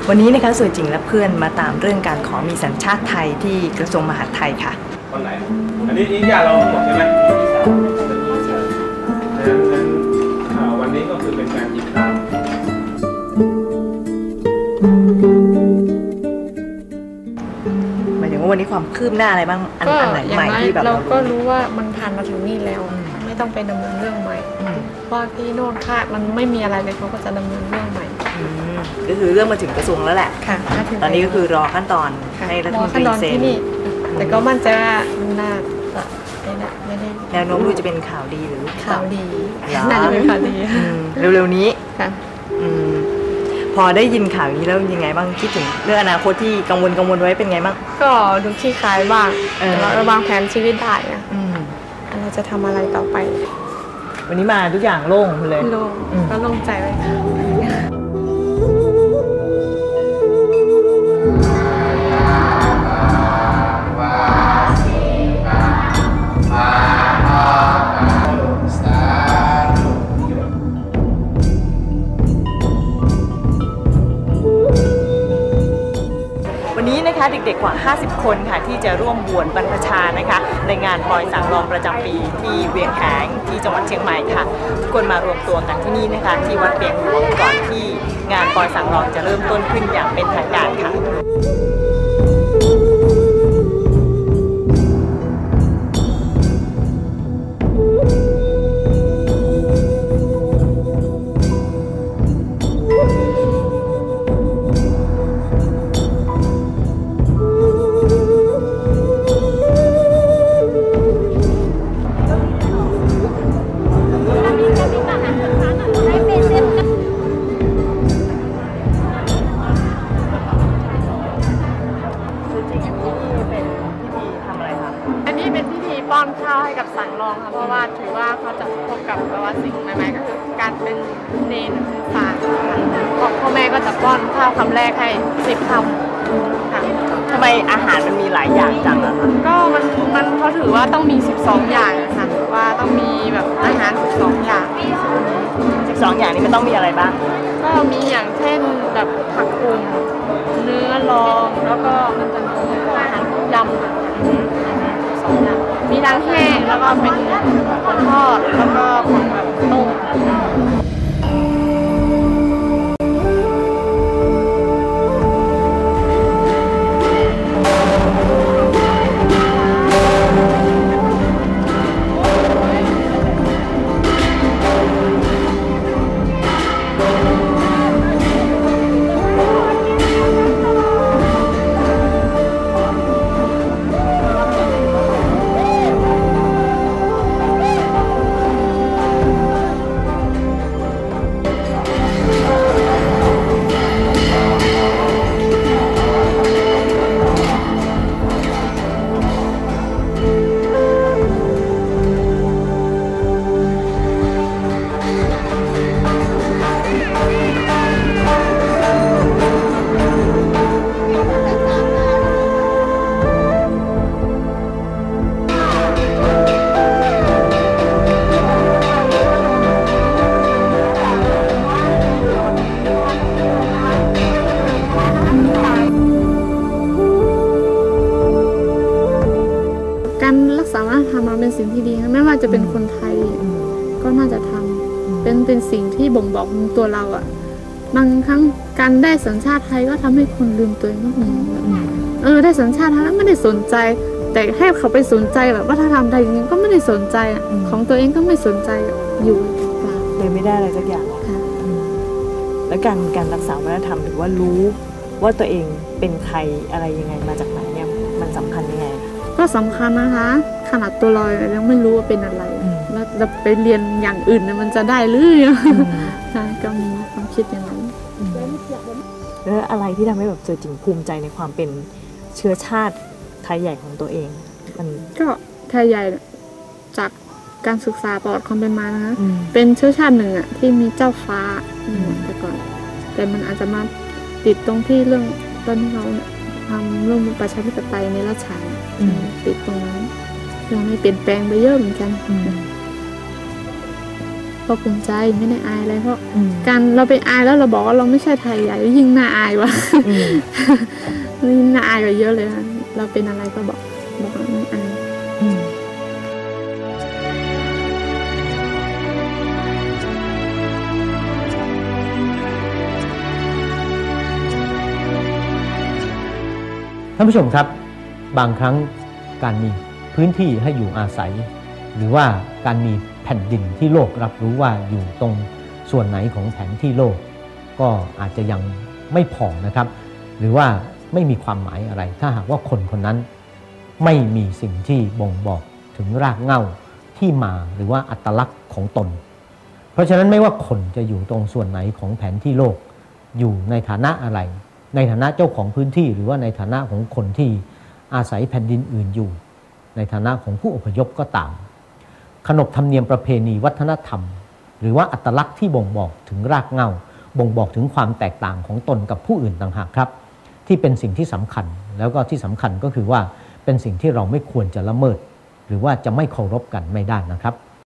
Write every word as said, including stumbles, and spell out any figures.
วันนี้นะคะสวยจริงและเพื่อนมาตามเรื่องการขอมีสัญชาติไทยที่กระทรวงมหาดไทยค่ะคนไหนอันนี้นี่ญาติเราหมดใช่ไหมดังนั้นวันนี้ก็คือเป็นการติดตามหมายถึงว่าวันนี้ความคืบหน้าอะไรบ้างอันไหนใหม่ที่แบบเราก็รู้ว่ามันผ่านมาถึงนี่แล้วไม่ต้องไปดำเนินเรื่องใหม่เพราะที่โน่นค่ามันไม่มีอะไรเลยเขาก็จะดำเนินเรื่องใหม่ก็คือเรื่องมาถึงกระทรวงแล้วแหละค่ะตอนนี้ก็คือรอขั้นตอนให้รัฐมนตรีเซ็นแต่ก็มั่นใจว่ามันน่าจะไม่ได้แนวโน้มดูจะเป็นข่าวดีหรือข่าวดีน่าจะเป็นข่าวดีเร็วๆนี้ค่ะพอได้ยินข่าวนี้แล้วยังไงบ้างคิดถึงเรื่องอนาคตที่กังวลกังวลไว้เป็นไงบ้างก็ดูขี้คายบ้างเราวางแผนชีวิตได้นะเราจะทำอะไรต่อไปวันนี้มาทุกอย่างโล่งเลยโล่งก็โล่งใจไว้วันนี้นะคะเด็กๆกว่าห้าสิบคนค่ะที่จะร่วมบวชบรรพชานะคะในงานปอยสังรองประจำปีที่เวียงแหงที่จังหวัดเชียงใหม่ค่ะทุกคนมารวมตัวกันที่นี่นะคะที่วัดเวียงหลวงก่อนที่งานปอยสังรองจะเริ่มต้นขึ้นอย่างเป็นทางการค่ะป้อนข้าวให้กับสังรองค่ะเพราะว่าถือว่าเขาจะพบกับประวัติสิ่งใหม่ๆก็คือการเป็นเนรเป็นสางค่ะพ่อแม่ก็จะป้อนข้าวคำแรกให้สิบคำค่ะทำไมอาหารมันมีหลายอย่างจังอะคะก็มันมันเขาถือว่าต้องมีสิบสองอย่างค่ะว่าต้องมีแบบอาหารสิบสองอย่างสิบสองอย่างนี้มันต้องมีอะไรบ้างก็มีอย่างเช่นแบบผักกุ่มเนื้อรองแล้วก็มันจะมีอาหารยำสองอย่างมีทั้งแห้งแล้วก็เป็นของทอดแล้วก็ของแบบต้มเป็นสิ่งที่ดีนะไม่ว่าจะเป็นคนไทยก็น่าจะทำเป็นเป็นสิ่งที่บ่งบอกตัวเราอ่ะบางครั้งการได้สัญชาติไทยก็ทำให้คนลืมตัวเองก็มีเออได้สัญชาติไทยแล้วไม่ได้สนใจแต่ให้เขาไปสนใจแบบว่าถ้าทำได้อย่างนี้ก็ไม่ได้สนใจอ่ะของตัวเองก็ไม่สนใจอยู่เลยไม่ได้อะไรสักอย่างแล้วการการรักษาวัฒนธรรมหรือว่ารู้ว่าตัวเองเป็นใครอะไรยังไงมาจากไหนเนี่ยมันสำคัญยังไงก็สำคัญนะคะขนาดตัวเรายังไม่รู้ว่าเป็นอะไรแล้วจะไปเรียนอย่างอื่นมันจะได้หรือใช่ก็มีความคิดอย่างนั้นแล้วอะไรที่ทำให้แบบเจอจริงภูมิใจในความเป็นเชื้อชาติไทยใหญ่ของตัวเองมันก็ไทยใหญ่จากการศึกษาประวัติความเป็นมานะคะเป็นเชื้อชาติหนึ่งอ่ะที่มีเจ้าฟ้าแต่ก่อนแต่มันอาจจะมาติดตรงที่เรื่องตอนที่เขาทำเรื่องประชาธิปไตยในราชาติดตรงนั้นยังไม่เปลี่ยนแปลงไปเยอะเหมือนกันก็ภูมิใจไม่ได้อายอะไรเพราะการเราไปอายแล้วเราบอกว่าเราไม่ใช่ไทยใหญ่ยิ่งน่าอายวะยิ่งน่าอายกว่าเยอะเลยค่ะเราเป็นอะไรก็บอกบอกว่าไม่อายท่านผู้ชมครับบางครั้งการมีพื้นที่ให้อยู่อาศัยหรือว่าการมีแผ่นดินที่โลกรับรู้ว่าอยู่ตรงส่วนไหนของแผนที่โลกก็อาจจะยังไม่พอนะครับหรือว่าไม่มีความหมายอะไรถ้าหากว่าคนคนนั้นไม่มีสิ่งที่บ่งบอกถึงรากเหง้าที่มาหรือว่าอัตลักษณ์ของตนเพราะฉะนั้นไม่ว่าคนจะอยู่ตรงส่วนไหนของแผนที่โลกอยู่ในฐานะอะไรในฐานะเจ้าของพื้นที่หรือว่าในฐานะของคนที่อาศัยแผ่นดินอื่นอยู่ในฐานะของผู้อพยพก็ตามขนบธรรมเนียมประเพณีวัฒนธรรมหรือว่าอัตลักษณ์ที่บ่งบอกถึงรากเหง้าบ่งบอกถึงความแตกต่างของตนกับผู้อื่นต่างหากครับที่เป็นสิ่งที่สำคัญแล้วก็ที่สำคัญก็คือว่าเป็นสิ่งที่เราไม่ควรจะละเมิดหรือว่าจะไม่เคารพกันไม่ได้นะครับ